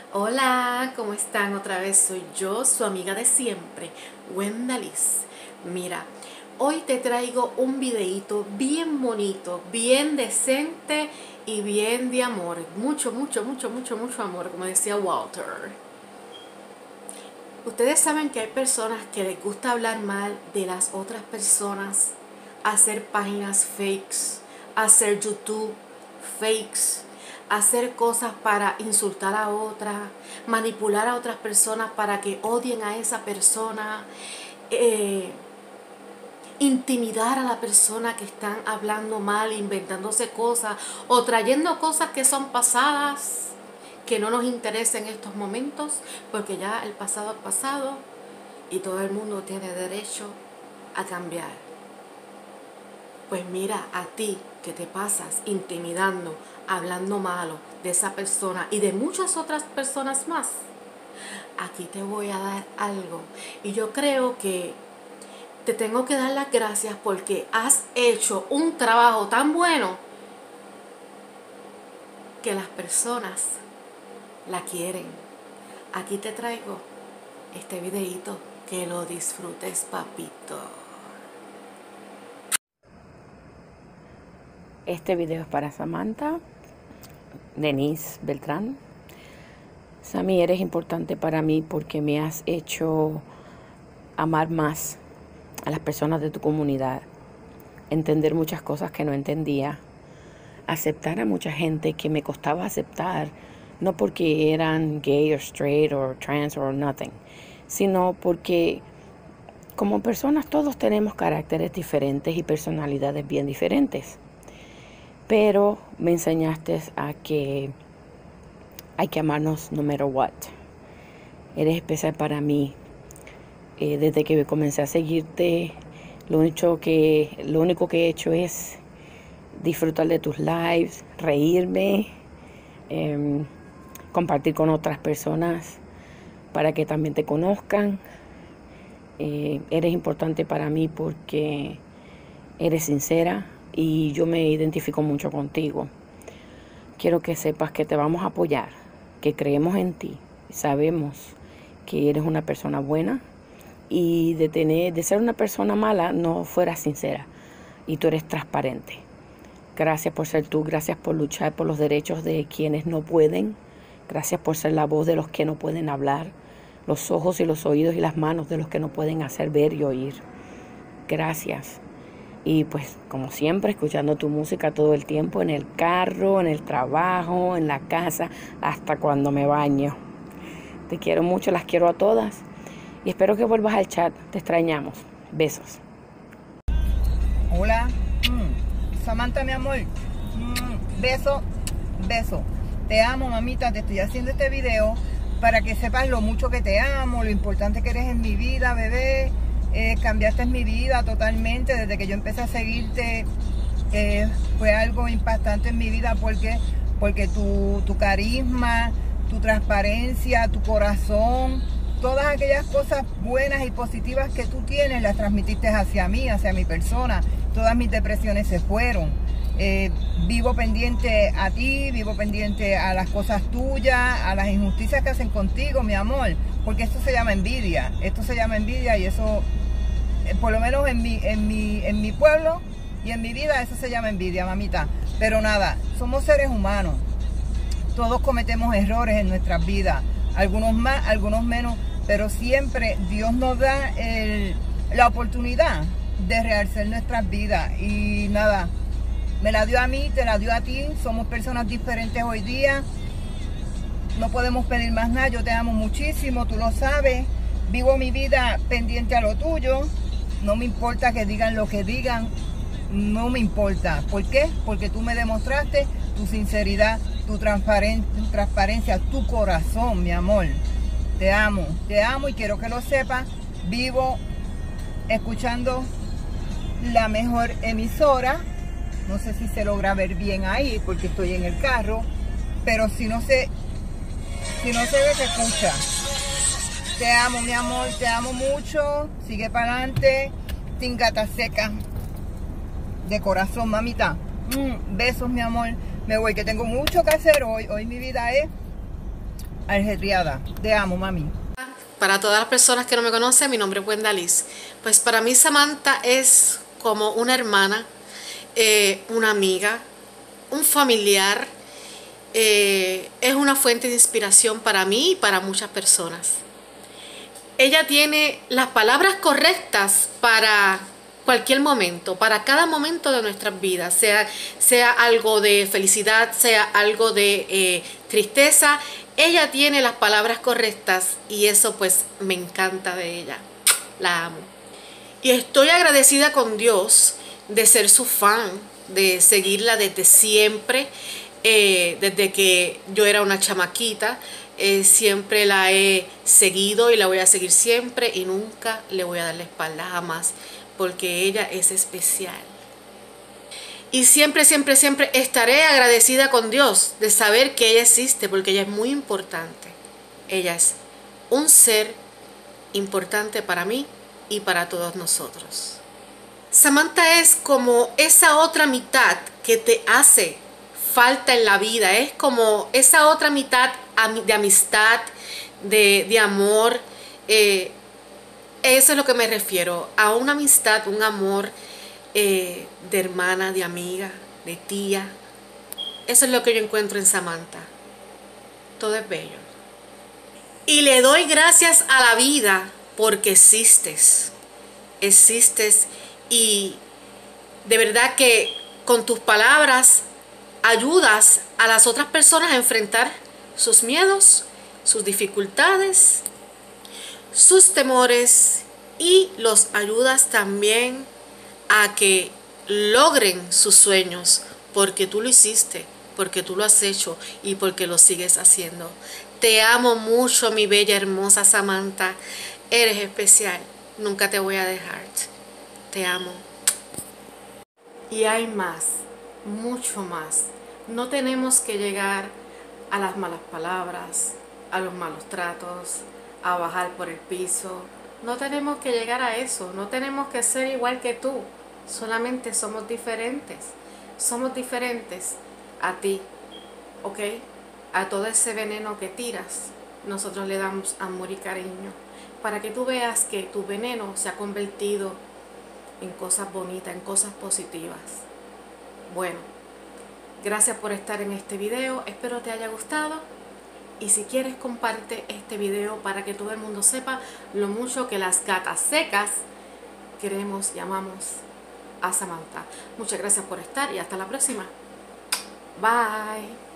Hola, ¿cómo están? Otra vez soy yo, su amiga de siempre, Wendalis. Mira, hoy te traigo un videíto bien bonito, bien decente y bien de amor. Mucho amor, como decía Walter. Ustedes saben que hay personas que les gusta hablar mal de las otras personas, hacer páginas fakes, hacer YouTube fakes, hacer cosas para insultar a otra, manipular a otras personas para que odien a esa persona, intimidar a la persona que están hablando mal, inventándose cosas o trayendo cosas que son pasadas, que no nos interesa en estos momentos, porque ya el pasado es pasado y todo el mundo tiene derecho a cambiar. Pues mira, a ti que te pasas intimidando, hablando malo de esa persona y de muchas otras personas más, aquí te voy a dar algo. Y yo creo que te tengo que dar las gracias porque has hecho un trabajo tan bueno que las personas la quieren. Aquí te traigo este videíto, que lo disfrutes, papito. Este video es para Samantha, Denise Beltrán. Sammy, eres importante para mí porque me has hecho amar más a las personas de tu comunidad, entender muchas cosas que no entendía, aceptar a mucha gente que me costaba aceptar, no porque eran gay or straight or trans or nothing, sino porque como personas todos tenemos caracteres diferentes y personalidades bien diferentes. Pero me enseñaste a que hay que amarnos no matter what. Eres especial para mí. Desde que comencé a seguirte, lo único que he hecho es disfrutar de tus lives, reírme, compartir con otras personas para que también te conozcan. Eres importante para mí porque eres sincera y yo me identifico mucho contigo. Quiero que sepas que te vamos a apoyar, que creemos en ti, sabemos que eres una persona buena y de ser una persona mala no fueras sincera y tú eres transparente. Gracias por ser tú, gracias por luchar por los derechos de quienes no pueden, gracias por ser la voz de los que no pueden hablar, los ojos y los oídos y las manos de los que no pueden hacer ver y oír. Gracias. Y pues como siempre, escuchando tu música todo el tiempo, en el carro, en el trabajo, en la casa, hasta cuando me baño. Te quiero mucho, las quiero a todas. Y espero que vuelvas al chat, te extrañamos. Besos. Hola, Samantha, mi amor. Beso, beso. Te amo, mamita, te estoy haciendo este video para que sepas lo mucho que te amo, lo importante que eres en mi vida, bebé. Cambiaste mi vida totalmente desde que yo empecé a seguirte. Fue algo impactante en mi vida porque tu carisma, tu transparencia, tu corazón, todas aquellas cosas buenas y positivas que tú tienes las transmitiste hacia mí, hacia mi persona. Todas mis depresiones se fueron. Vivo pendiente a ti, vivo pendiente a las cosas tuyas, a las injusticias que hacen contigo, mi amor, porque esto se llama envidia. Esto se llama envidia y eso, por lo menos en mi pueblo y en mi vida, eso se llama envidia, mamita. Pero nada, somos seres humanos. Todos cometemos errores en nuestras vidas, algunos más, algunos menos, pero siempre Dios nos da la oportunidad de rehacer nuestras vidas. Y nada, me la dio a mí, te la dio a ti. Somos personas diferentes hoy día. No podemos pedir más nada. Yo te amo muchísimo, tú lo sabes. Vivo mi vida pendiente a lo tuyo. No me importa que digan lo que digan. No me importa. ¿Por qué? Porque tú me demostraste tu sinceridad, tu transparencia, tu corazón, mi amor. Te amo y quiero que lo sepas. Vivo escuchando la mejor emisora. No sé si se logra ver bien ahí porque estoy en el carro, pero si no se ve, se escucha. Te amo, mi amor, te amo mucho. Sigue para adelante. Tingata seca. De corazón, mamita. Besos, mi amor. Me voy, que tengo mucho que hacer hoy. Hoy mi vida es ajetreada. Te amo, mami. Para todas las personas que no me conocen, mi nombre es Wenda Liz. Pues para mí Samantha es como una hermana, una amiga, un familiar. Es una fuente de inspiración para mí y para muchas personas. Ella tiene las palabras correctas para cualquier momento, para cada momento de nuestras vidas, sea algo de felicidad, sea algo de tristeza. Ella tiene las palabras correctas y eso pues me encanta de ella. La amo. Y estoy agradecida con Dios de ser su fan, de seguirla desde siempre, desde que yo era una chamaquita. Siempre la he seguido y la voy a seguir siempre y nunca le voy a dar la espalda, jamás, porque ella es especial. Y siempre, siempre, siempre estaré agradecida con Dios de saber que ella existe, porque ella es muy importante. Ella es un ser importante para mí y para todos nosotros. Samantha es como esa otra mitad que te hace falta en la vida, es como esa otra mitad de amistad, de amor. Eso es lo que me refiero, a una amistad, un amor de hermana, de amiga, de tía. Eso es lo que yo encuentro en Samantha. Todo es bello. Y le doy gracias a la vida porque existes. Existes y de verdad que con tus palabras ayudas a las otras personas a enfrentar sus miedos, sus dificultades, sus temores y los ayudas también a que logren sus sueños porque tú lo hiciste, porque tú lo has hecho y porque lo sigues haciendo. Te amo mucho, mi bella, hermosa Samantha. Eres especial. Nunca te voy a dejar. Te amo. Y hay más, mucho más. No tenemos que llegar a las malas palabras, a los malos tratos, a bajar por el piso. No tenemos que llegar a eso. No tenemos que ser igual que tú. Solamente somos diferentes. Somos diferentes a ti, ¿ok? A todo ese veneno que tiras, nosotros le damos amor y cariño. Para que tú veas que tu veneno se ha convertido en cosas bonitas, en cosas positivas. Bueno, gracias por estar en este video. Espero te haya gustado. Y si quieres, comparte este video para que todo el mundo sepa lo mucho que las gatas secas queremos y amamos a Samantha. Muchas gracias por estar y hasta la próxima. Bye.